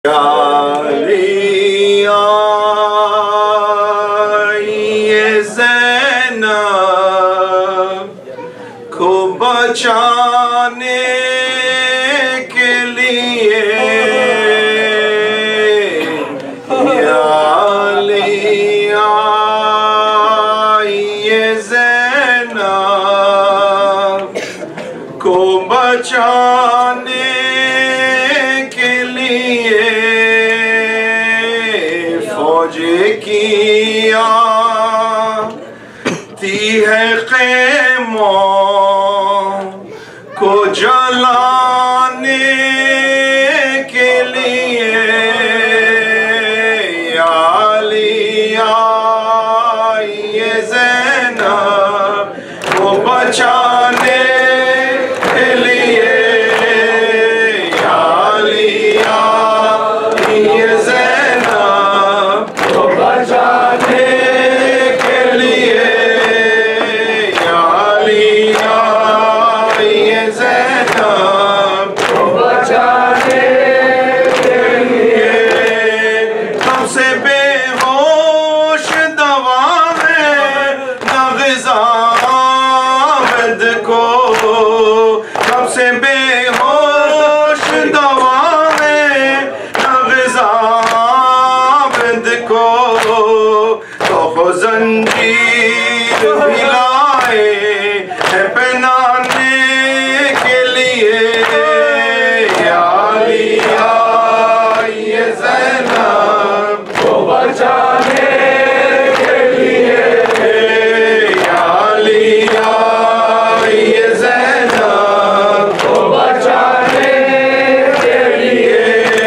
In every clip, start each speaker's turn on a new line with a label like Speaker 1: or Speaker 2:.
Speaker 1: ये ज़ैनब को बचाने के लिए ये ज़ैनब को बचाने के लिए फौज की आती है ख़ैमों को जलाने के लिए ये ज़ैनब को बचाने के लिए ये ज़ैनब को बचाने के लिए ये ज़ैनब को बचाने के लिए हमसे बेहोश दवा है न ग़िज़ा को सबसे बेहोश दवा है न ग़िज़ा को तो ज़ंजीर भी लाए है पहनाने के लिए ये ज़ैनब को बचाने के लिए ये ज़ैनब को बचाने के लिए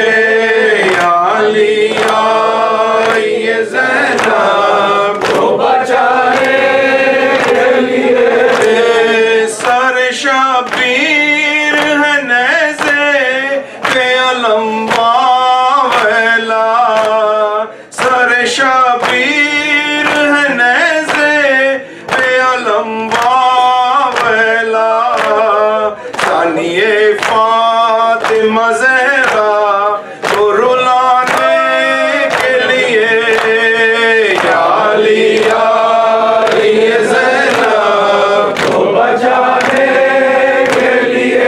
Speaker 1: ये ज़ैनब को बचाने के लिए सर शबीर है नेज़े के अलम बावला सर शबीर है नेज़े के अलम बावला सानिए फातिमा ज़हरा को रुलाने के लिए ये ज़ैनब को बचाने के लिए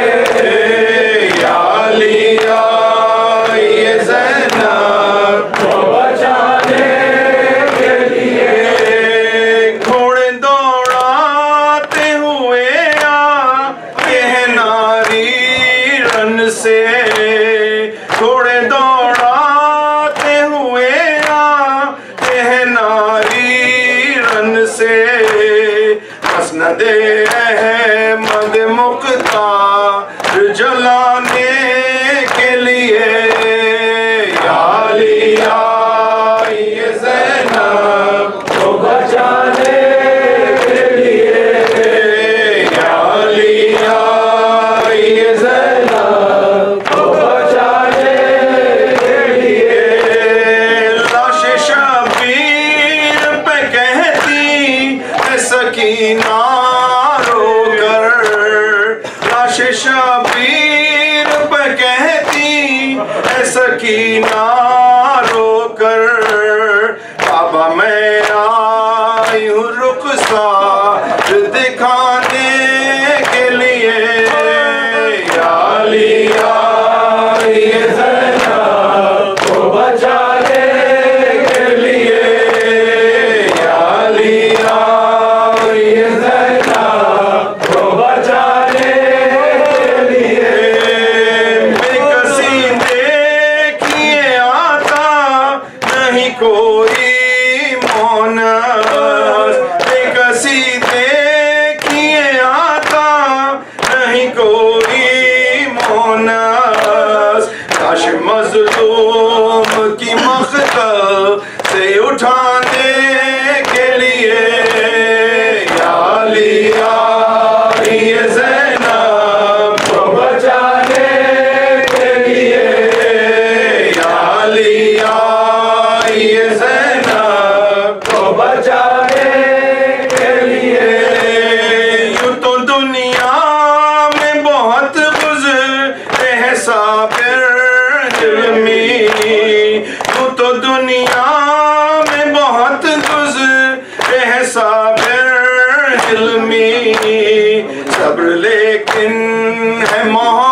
Speaker 1: ये ज़ैनब को बचाने के लिए घोड़े दौड़ाते हुए आते हैं नारी रन से घोड़े दौड़ाते हुए आते हैं नारी रन से मसनदे अहमद मुख्तार जलाने के लिए ये ज़ैनब को बचाने के लिए ये ज़ैनब को बचाने के लिए लाश शबीर पे कहती है सकीना रोकर लाश शबीर पे कहती है सकीना रोकर बाबा मैं आई हूँ रुख़सार दिखाने के लिए ये ज़ैनब को बचाने के लिए ये ज़ैनब को बचाने के लिए बेकसी देखिए आता नहीं कोई मोनस बेकसी देखिए आता नहीं कोई मोनस काश मज़लूम की मक़तल से उठाने के लिए ये ज़ैनब को बचाने के लिए ये ज़ैनब को बचाने के लिए यूं तो दुनिया में बहुत गुज़रे हैं साबिर जुल्मी मोहम्मद